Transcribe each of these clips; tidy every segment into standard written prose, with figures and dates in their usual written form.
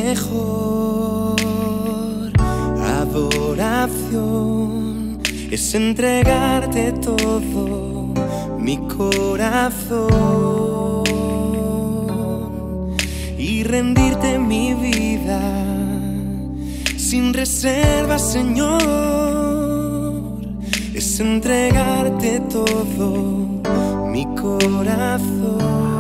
mejor adoración es entregarte todo mi corazón y rendirte mi vida sin reservas, Señor. Es entregarte todo mi corazón.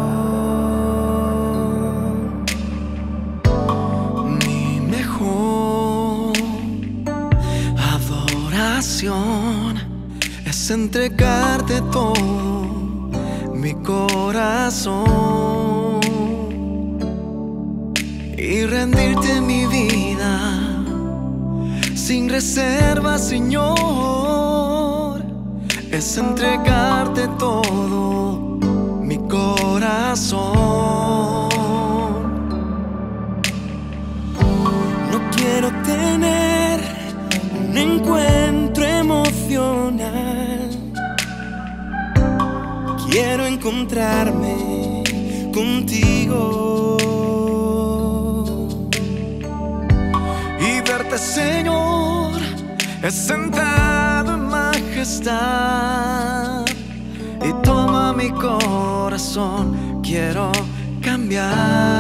Es entregarte todo mi corazón y rendirte mi vida sin reservas, Señor. Es entregarte todo mi corazón. No quiero tener un encuentro emocional, quiero encontrarme contigo y verte, Señor, sentado en majestad. Y toma mi corazón, quiero cambiar.